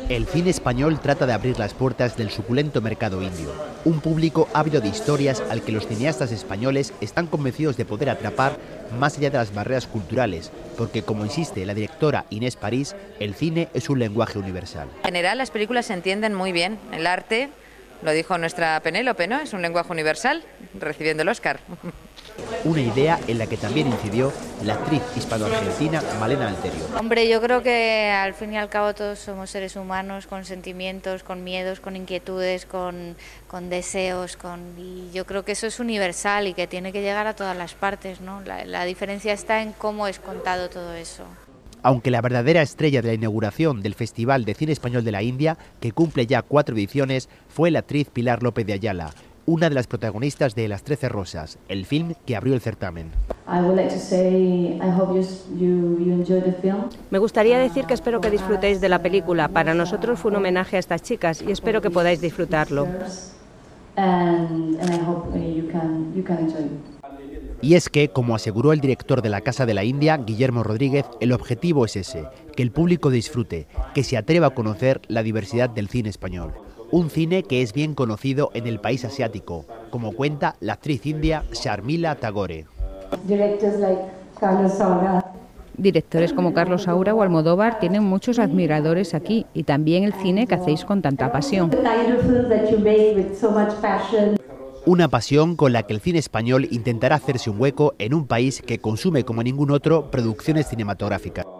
El cine español trata de abrir las puertas del suculento mercado indio, un público ávido de historias al que los cineastas españoles están convencidos de poder atrapar más allá de las barreras culturales, porque como insiste la directora Inés París, el cine es un lenguaje universal. En general las películas se entienden muy bien, el arte, lo dijo nuestra Penélope, ¿no? Es un lenguaje universal, recibiendo el Oscar. Una idea en la que también incidió la actriz hispano-argentina Malena Alterio. Hombre, yo creo que al fin y al cabo todos somos seres humanos con sentimientos, con miedos, con inquietudes, con deseos, y yo creo que eso es universal y que tiene que llegar a todas las partes, ¿no? La diferencia está en cómo es contado todo eso. Aunque la verdadera estrella de la inauguración del Festival de Cine Español de la India, que cumple ya 4 ediciones, fue la actriz Pilar López de Ayala, una de las protagonistas de Las 13 Rosas, el film que abrió el certamen. Me gustaría decir que espero que disfrutéis de la película. Para nosotros fue un homenaje a estas chicas y espero que podáis disfrutarlo. Y es que, como aseguró el director de la Casa de la India, Guillermo Rodríguez, el objetivo es ese, que el público disfrute, que se atreva a conocer la diversidad del cine español. Un cine que es bien conocido en el país asiático, como cuenta la actriz india Sharmila Tagore. Directores como Carlos Saura o Almodóvar tienen muchos admiradores aquí y también el cine que hacéis con tanta pasión. Una pasión con la que el cine español intentará hacerse un hueco en un país que consume como ningún otro producciones cinematográficas.